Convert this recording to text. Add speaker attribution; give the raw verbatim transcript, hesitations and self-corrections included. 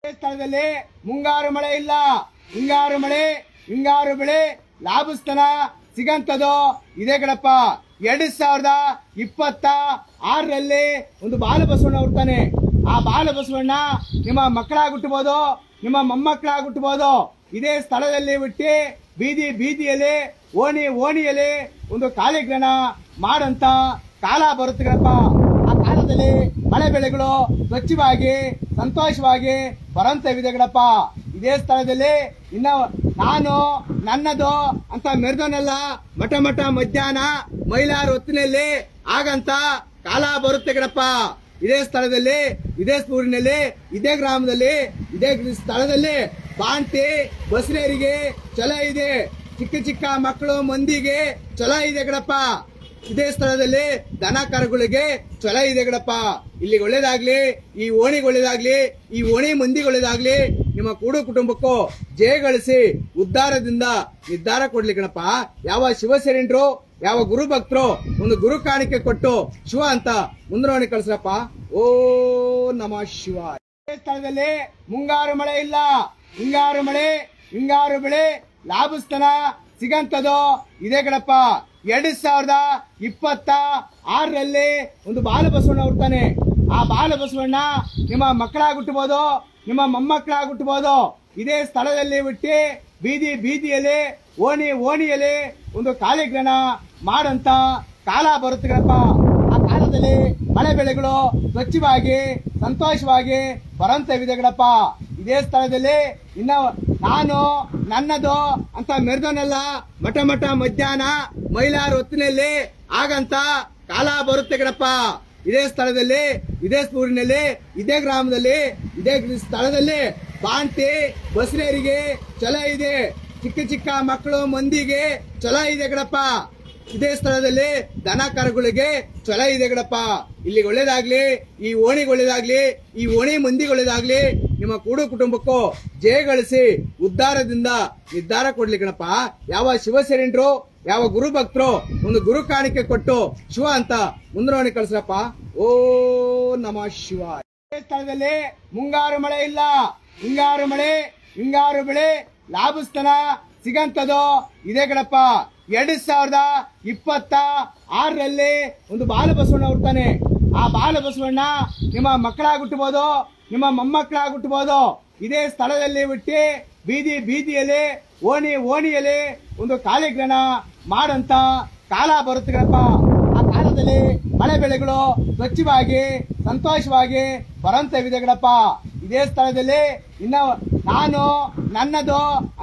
Speaker 1: ಸ್ಥಳದಲ್ಲಿ ಮುಂಗಾರು ಮಳೆ ಇಲ್ಲ, ಹಿಂಗಾರು ಮಳೆ ಹಿಂಗಾರು ಬೆಳೆ ಲಾಭಸ್ಥಾನ ಸಿಗಂತದೋ ಇದೆ ಕಣಪ್ಪ. ಎರಡ್ ಸಾವಿರದ ಇಪ್ಪತ್ತ ಆರರಲ್ಲಿ ಒಂದು ಬಾಲಬಸವಣ್ಣ ಹುಡ್ತಾನೆ. ಆ ಬಾಲಬಸವಣ್ಣ ನಿಮ್ಮ ಮಕ್ಕಳಾಗಿ ಹುಟ್ಟಬಹುದು, ನಿಮ್ಮ ಮೊಮ್ಮಕ್ಕಳಾಗಿ ಹುಟ್ಟಬಹುದು. ಇದೇ ಸ್ಥಳದಲ್ಲಿ ಹುಟ್ಟಿ ಬೀದಿ ಬೀದಿಯಲ್ಲಿ ಓಣಿ ಓಣಿಯಲ್ಲಿ ಒಂದು ಕಾಲಿಗ್ರಹಣ ಮಾಡಂತ ಕಾಲ ಬರುತ್ತೆ ಕಣಪ್ಪ. ಆ ಕಾಲದಲ್ಲಿ ಮಳೆ ಬೆಳೆಗಳು ಸ್ವಚ್ಛವಾಗಿ ಸಂತೋಷವಾಗಿ ಬರಂತವಿದೆ ಕಣಪ್ಪ. ಇದೇ ಸ್ಥಳದಲ್ಲಿ ಇನ್ನ ನಾನು ನನ್ನದು ಅಂತ ಮೆರೆದೋನೆಲ್ಲ ಮಠ ಮಠ ಮಧ್ಯಾಹ್ನ ಮಹಿಳಾರ ಹೊತ್ತಿನಲ್ಲಿ ಆಗಂತ ಕಾಲ ಬರುತ್ತೆ ಕಣಪ್ಪ. ಇದೇ ಸ್ಥಳದಲ್ಲಿ ಇದೇ ಊರಿನಲ್ಲಿ ಇದೇ ಗ್ರಾಮದಲ್ಲಿ ಇದೇ ಸ್ಥಳದಲ್ಲಿ ಬಾಂತಿ ಬಸರೇರಿಗೆ ಛಲ ಇದೆ, ಚಿಕ್ಕ ಚಿಕ್ಕ ಮಕ್ಕಳು ಮಂದಿಗೆ ಛಲ ಇದೆ ಕಣಪ್ಪ. ಇದೇ ಸ್ಥಳದಲ್ಲಿ ದನ ಕರುಗಳಿಗೆ ಛಲ ಇದೆ ಕಣಪ್ಪ. ಇಲ್ಲಿಗೆ ಒಳ್ಳೇದಾಗ್ಲಿ, ಈ ಓಣಿಗೆ ಒಳ್ಳೇದಾಗ್ಲಿ, ಈ ಓಣಿ ಮಂದಿಗೆ ಒಳ್ಳೇದಾಗ್ಲಿ. ನಿಮ್ಮ ಕೂಡು ಕುಟುಂಬಕ್ಕೂ ಜಯ ಗಳಿಸಿ ಉದ್ಧಾರದಿಂದ ನಿರ್ಧಾರ ಕೊಡ್ಲಿ ಕಣಪ್ಪ. ಯಾವ ಶಿವಶರಣರು ಯಾವ ಗುರು ಭಕ್ತರು ಒಂದು ಗುರು ಕಾಣಿಕೆ ಕೊಟ್ಟು ಶಿವ ಅಂತ ಮುಂದ್ರವಣಿ ಕಳಿಸ್ರಪ್ಪ. ಓ ನಮಃ ಶಿವಾಯ. ಇದೇ ಸ್ಥಳದಲ್ಲಿ ಮುಂಗಾರು ಮಳೆ ಇಲ್ಲ, ಹಿಂಗಾರು ಮಳೆ ಹಿಂಗಾರು ಬೆಳೆ ಲಾಭಸ್ಥಾನ ಸಿಗಂತದೋ ಇದೆ ಕಣಪ್ಪ. ಎರಡ್ ಸಾವಿರದ ಇಪ್ಪತ್ತ ಆರರಲ್ಲಿ ಒಂದು ಬಾಲಬಸವಣ್ಣ ಹುಡ್ತಾನೆ. ಆ ಬಾಲಬಸವಣ್ಣ ನಿಮ್ಮ ಮಕ್ಕಳಾಗಿ ಹುಟ್ಟಬಹುದು, ನಿಮ್ಮ ಮೊಮ್ಮಕ್ಕಳಾಗಿ ಹುಟ್ಟಬಹುದು. ಇದೇ ಸ್ಥಳದಲ್ಲಿ ಹುಟ್ಟಿ ಬೀದಿ ಬೀದಿಯಲ್ಲಿ ಓಣಿ ಓಣಿಯಲ್ಲಿ ಒಂದು ಕಾಲಿಗ್ರಹಣ ಮಾಡಂತ ಕಾಲ ಬರುತ್ತೆ ಕಣಪ್ಪ. ಆ ಕಾಲದಲ್ಲಿ ಮಳೆ ಬೆಳೆಗಳು ಸ್ವಚ್ಛವಾಗಿ ಸಂತೋಷವಾಗಿ ಬರಂತವಿದೆ ಕಣಪ್ಪ. ಇದೇ ಸ್ಥಳದಲ್ಲಿ ಇನ್ನ ನಾನು ನನ್ನದು ಅಂತ ಮೆರೆದೋನೆಲ್ಲ ಮಠ ಮಠ ಮಧ್ಯಾಹ್ನ ಮಹಿಳಾರ ಹೊತ್ತಿನಲ್ಲಿ ಆಗಂತ ಕಾಲ ಬರುತ್ತೆ ಕಣಪ್ಪ. ಇದೇ ಸ್ಥಳದಲ್ಲಿ ಇದೇ ಊರಿನಲ್ಲಿ ಇದೇ ಗ್ರಾಮದಲ್ಲಿ ಇದೇ ಸ್ಥಳದಲ್ಲಿ ಬಾಂತಿ ಬಸರೇರಿಗೆ ಛಲ ಇದೆ, ಚಿಕ್ಕ ಚಿಕ್ಕ ಮಕ್ಕಳು ಮಂದಿಗೆ ಛಲ ಇದೆ ಕಣಪ್ಪ. ಇದೇ ಸ್ಥಳದಲ್ಲಿ ದನ ಕರುಗಳಿಗೆ ಛಲ ಇದೆ ಕಣಪ್ಪ. ಇಲ್ಲಿಗೆ ಒಳ್ಳೇದಾಗ್ಲಿ, ಈ ಓಣಿಗೆ ಒಳ್ಳೇದಾಗ್ಲಿ, ಈ ಓಣಿ ಮಂದಿಗೆ ಒಳ್ಳೇದಾಗ್ಲಿ. ನಿಮ್ಮ ಕೂಡು ಕುಟುಂಬಕ್ಕೂ ಜಯ ಗಳಿಸಿ ಉದ್ಧಾರದಿಂದ ನಿರ್ಧಾರ ಕೊಡ್ಲಿ ಕಣಪ್ಪ. ಯಾವ ಶಿವಶರಣರು ಯಾವ ಗುರು ಭಕ್ತರು ಒಂದು ಗುರು ಕಾಣಿಕೆ ಕೊಟ್ಟು ಶಿವ ಅಂತ ಮುಂದ್ರವಣಿ ಕಳಿಸ್ರಪ್ಪ. ಓ ನಮಃ ಶಿವಾಯ. ಇದೇ ಸ್ಥಳದಲ್ಲಿ ಮುಂಗಾರು ಮಳೆ ಇಲ್ಲ, ಹಿಂಗಾರು ಮಳೆ ಹಿಂಗಾರು ಬೆಳೆ ಲಾಭಸ್ಥಾನ ಸಿಗಂತದೋ ಇದೆ ಕಣಪ್ಪ. ಎರಡ್ ಸಾವಿರದ ಇಪ್ಪತ್ತ ಆರರಲ್ಲಿ ಒಂದು ಬಾಲಬಸವಣ್ಣ ಹುಡ್ತಾನೆ. ಆ ಬಾಲಬಸವಣ್ಣ ನಿಮ್ಮ ಮಕ್ಕಳಾಗಿ ಹುಟ್ಟಬಹುದು, ನಿಮ್ಮ ಮೊಮ್ಮಕ್ಕಳಾಗಿ ಹುಟ್ಟಬಹುದು. ಇದೇ ಸ್ಥಳದಲ್ಲಿ ಹುಟ್ಟಿ ಬೀದಿ ಬೀದಿಯಲ್ಲಿ ಓಣಿ ಓಣಿಯಲ್ಲಿ ಒಂದು ಕಾಲಿಗ್ರಹಣ ಮಾಡಂತ ಕಾಲ ಬರುತ್ತೆ ಕಣಪ್ಪ. ಆ ಕಾಲದಲ್ಲಿ ಮಳೆ ಬೆಳೆಗಳು ಸ್ವಚ್ಛವಾಗಿ ಸಂತೋಷವಾಗಿ ಬರಂತವಿದೆ ಕಣಪ್ಪ. ಇದೇ ಸ್ಥಳದಲ್ಲಿ ಇನ್ನ ನಾನು ನನ್ನದು